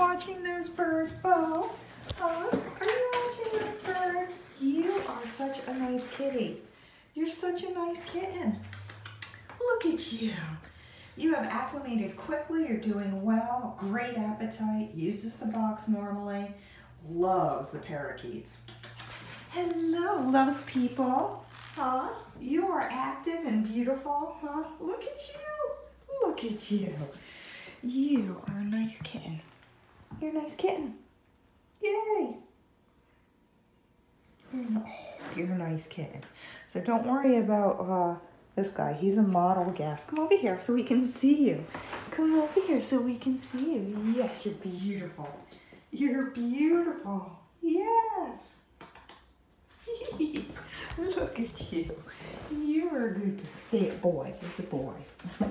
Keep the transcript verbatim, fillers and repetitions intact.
watching those birds, Bo? Huh? Are you watching those birds? You are such a nice kitty. You're such a nice kitten. Look at you. You have acclimated quickly. You're doing well. Great appetite. Uses the box normally. Loves the parakeets. Hello, loves people. Huh? You are active and beautiful. Huh? Look at you. Look at you. You are a nice kitten. You're a nice kitten. Yay. You're, oh, you're a nice kitten. So don't worry about uh, this guy. He's a model guest. Come over here so we can see you. Come over here so we can see you. Yes, you're beautiful. You're beautiful. Yes. Look at you. You're a good boy. You're a good boy.